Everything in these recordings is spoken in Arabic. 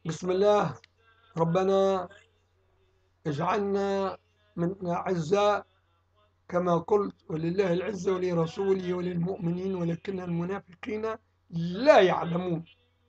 بسم الله. ربنا اجعلنا من أعزاء كما قلت، ولله العزة ولرسوله وللمؤمنين ولكن المنافقين لا يعلمون.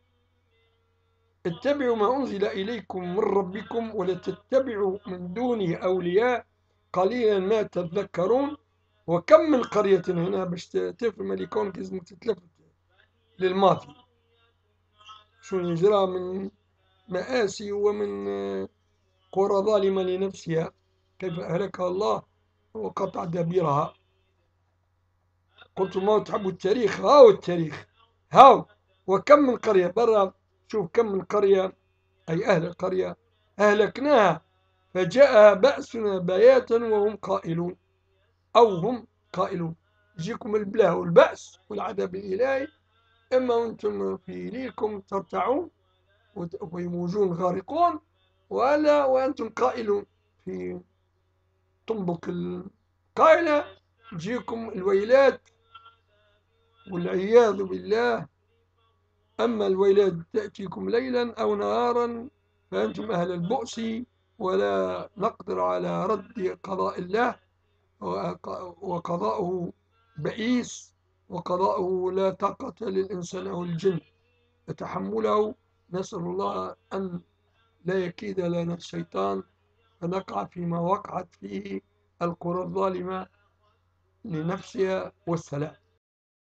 اتبعوا ما أنزل إليكم من ربكم ولا تتبعوا من دونه أولياء قليلا ما تذكرون. وكم من قرية هنا باش تفهم اللي كونك لازم تتلفت للماضي، شو يجرى من مآسي ومن قرى ظالمة لنفسها كيف أهلكها الله وقطع دابيرها. قلت ما تحبوا التاريخ؟ هاو التاريخ هاو. وكم من قرية برا، شوف كم من قرية أي أهل القرية أهلكناها فجاء بأسنا بياتا وهم قائلون، أو هم قائلون. يجيكم البلاء والبأس والعذاب الإلهي، إما أنتم في ليلكم ترتعون ويموجون غارقون، ولا وأنتم قائلون في تنبك القائلة تجيكم الويلات والعياذ بالله. أما الويلات تأتيكم ليلا أو نهارا فأنتم أهل البؤس، ولا نقدر على رد قضاء الله، وقضاؤه بئيس، وقضاؤه لا طاقة للإنسان أو الجن يتحمله. نسأل الله أن لا يكيد لنا الشيطان فنقع فيما وقعت فيه القرى الظالمة لنفسها. والسلام.